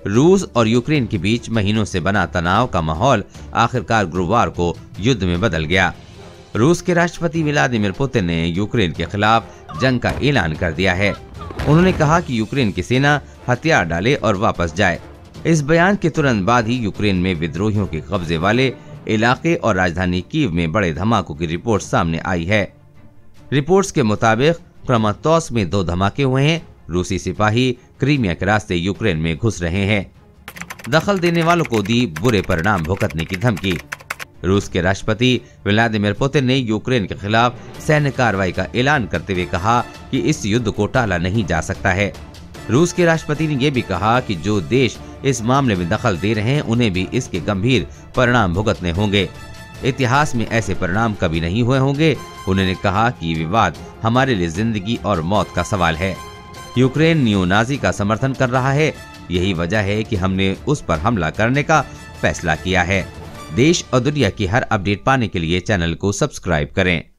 रूस और यूक्रेन के बीच महीनों से बना तनाव का माहौल आखिरकार गुरुवार को युद्ध में बदल गया। रूस के राष्ट्रपति व्लादिमीर पुतिन ने यूक्रेन के खिलाफ जंग का ऐलान कर दिया है। उन्होंने कहा कि यूक्रेन की सेना हथियार डाले और वापस जाए। इस बयान के तुरंत बाद ही यूक्रेन में विद्रोहियों के कब्जे वाले इलाके और राजधानी कीव में बड़े धमाकों की रिपोर्ट सामने आई है। रिपोर्ट्स के मुताबिक क्रमातौस में 2 धमाके हुए हैं। रूसी सिपाही क्रीमिया के रास्ते यूक्रेन में घुस रहे हैं। दखल देने वालों को दी बुरे परिणाम भुगतने की धमकी। रूस के राष्ट्रपति व्लादिमीर पुतिन ने यूक्रेन के खिलाफ सैन्य कार्रवाई का ऐलान करते हुए कहा कि इस युद्ध को टाला नहीं जा सकता है। रूस के राष्ट्रपति ने यह भी कहा कि जो देश इस मामले में दखल दे रहे हैं उन्हें भी इसके गंभीर परिणाम भुगतने होंगे। इतिहास में ऐसे परिणाम कभी नहीं हुए होंगे। उन्होंने कहा कि विवाद हमारे लिए जिंदगी और मौत का सवाल है। यूक्रेन नियोनाजी का समर्थन कर रहा है। यही वजह है कि हमने उस पर हमला करने का फैसला किया है। देश और दुनिया की हर अपडेट पाने के लिए चैनल को सब्सक्राइब करें।